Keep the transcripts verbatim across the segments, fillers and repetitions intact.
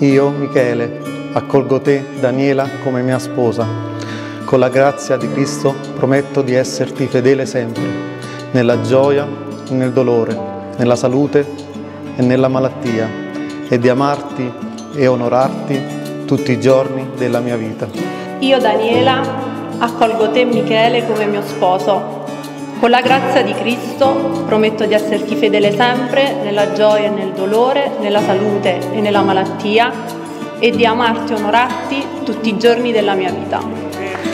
Io, Michele, accolgo te, Daniela, come mia sposa. Con la grazia di Cristo prometto di esserti fedele sempre, nella gioia e nel dolore, nella salute e nella malattia, e di amarti e onorarti tutti i giorni della mia vita. Io, Daniela, accolgo te, Michele, come mio sposo. Con la grazia di Cristo prometto di esserti fedele sempre, nella gioia e nel dolore, nella salute e nella malattia, e di amarti e onorarti tutti i giorni della mia vita.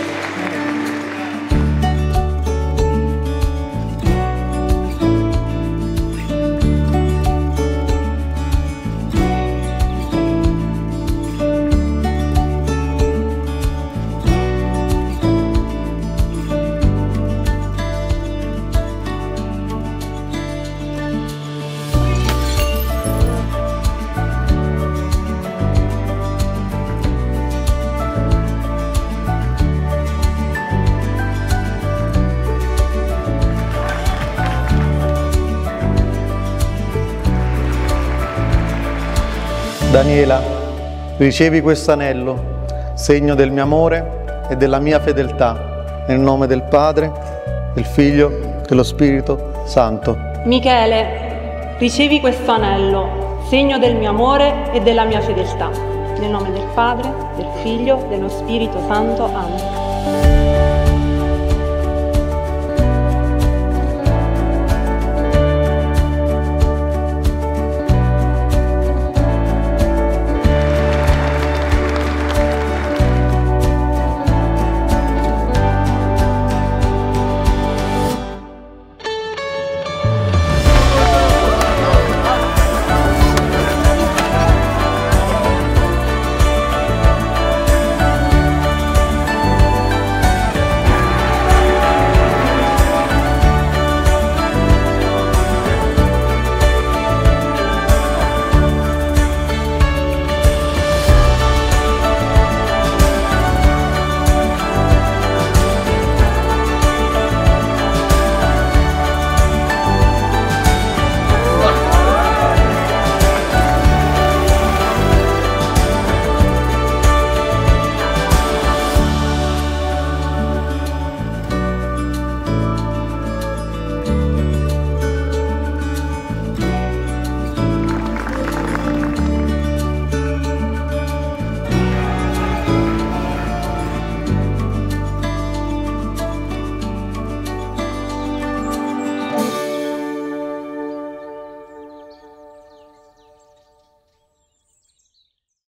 Daniela, ricevi questo anello, segno del mio amore e della mia fedeltà, nel nome del Padre, del Figlio e dello Spirito Santo. Michele, ricevi questo anello, segno del mio amore e della mia fedeltà, nel nome del Padre, del Figlio e dello Spirito Santo. Amen.